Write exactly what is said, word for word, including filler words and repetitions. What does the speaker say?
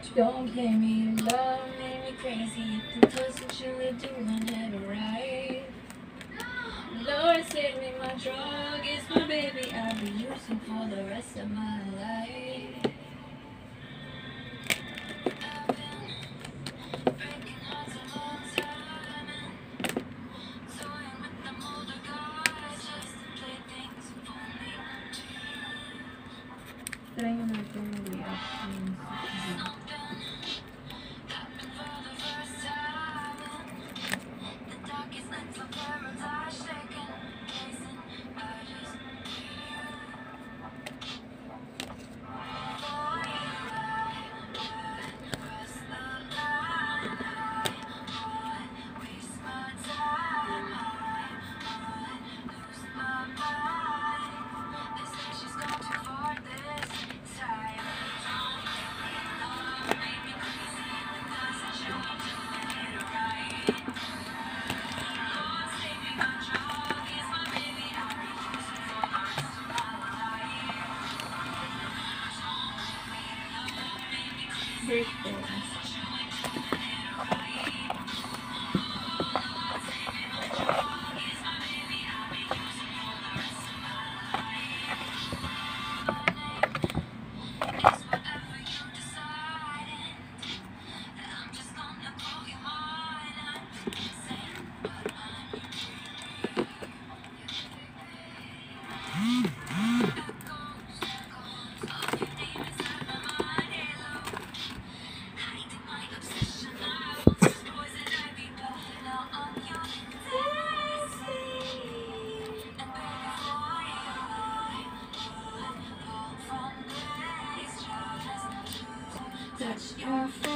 Don't play me, love made me crazy. The doesn't surely do it right. Lord save me, my drug is my baby. I'll be using for the rest of my life. Breaking hearts a long time and toying with them older guys just to play things for me. Trying na natin yung reactions. Happened for the first time in the darkest nights of paradise, shaking, chasing, I just need you. For you, I would cross the line. I would waste my time. I would lose my mind. They say she's gone too far this time. Love made me crazy, but doesn't show me doing it right. Lord save me, my drug is my baby. I'll be using for the rest of my life. Birthday. Touch your face.